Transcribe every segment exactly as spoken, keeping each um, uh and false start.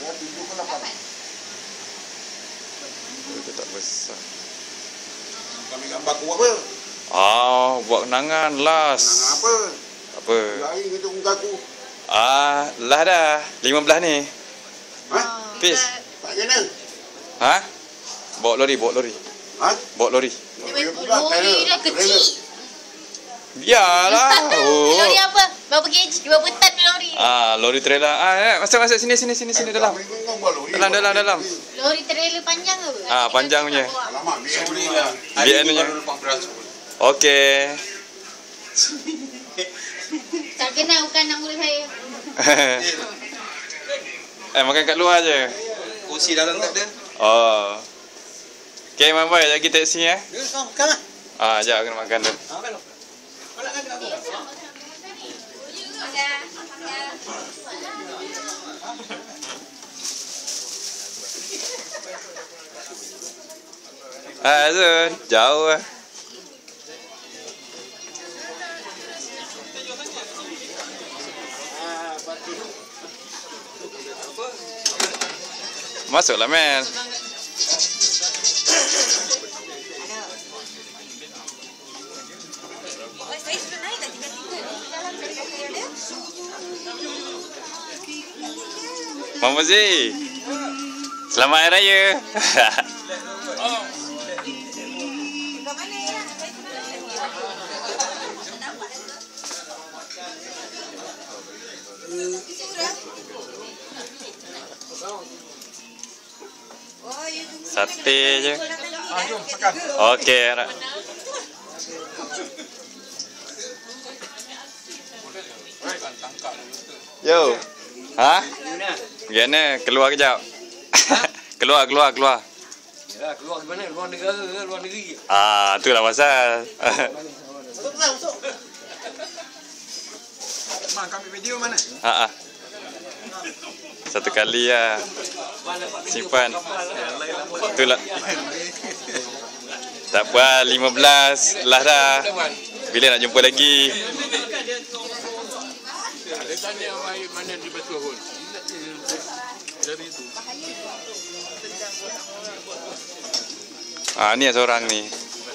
Itu tak besar. Kami gambar ku apa? Ah, buat kenangan last. Kenangan apa? Apa? Hari kita muka aku. Ah, lah dah. lima belas ni. Ha? Pis. Tak kena. Ha? Bawa lori, bawa lori. Ha? Bawa lori. Lori dah kecil. Biarlah. Oh. Lori apa? Berapa kg? Berapa tan lori? Ah, lori trailer. Ah, masuk masuk sini sini sini sini dalam. Dalam dalam dalam. Lori trailer panjang ke? Ah, panjang punya. Alamak, biar dulu lah. Biar anunya. Okey. Tak kena bukan nak mulut saya. Eh, makan kat luar je. Kursi dalam tak ada. Oh. Okey, mampu ya pergi taksi eh. Ya, makan lah. Ah, jap kena makan tu. Makan lah. Kau nak makan aku? Ah, Zun, jauh ah. Masuklah Mel. Mama Zee. Selamat Hari Raya. Sate je. Ah, jom makan. Okey. Yo. Ha? Gimana? Keluar kejap. keluar, keluar, keluar. Yalah, keluar ke mana? Luar negara ke luar negeri? Ah, itulah pasal. Masuk, masuk, masuk. Mak, kami video mana? Ha ah. Satu kali lah. Simpan. Itulah. Tak apa, lima belas lah dah. Bila nak jumpa lagi? Dia tanya mana di betul pun. Dari itu. Ah, ni seorang ni.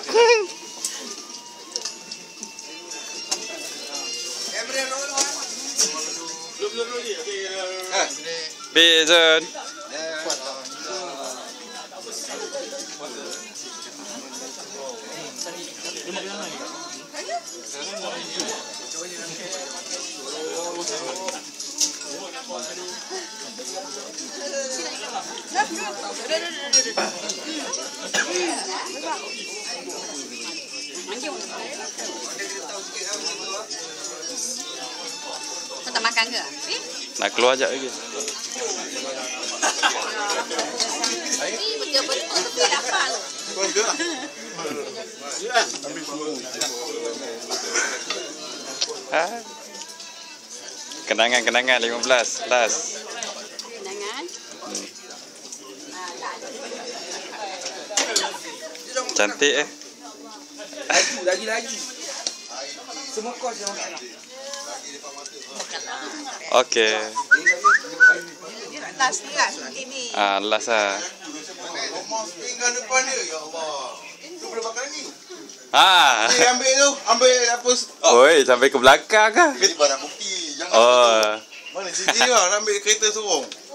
Pizon. Kau tak makan ke? Nak keluar jap lagi. Ni betul-betul tapi lapar tu. Ha? Kenangan-kenangan lima belas last. Kenangan. Hmm. Cantik eh. Lagi, lagi, lagi. Semua kos yang makan. Okey. Last ni last ini. Ah, last ah. Tinggal depan dia, ya Allah. Tu boleh makan lagi. Ah. Eh, ambil tu. Ambil apa? Oi, sampai ke belakang ke? Ini barang bukti. Jangan. Oh. Mana sini lah, ambil kereta sorong.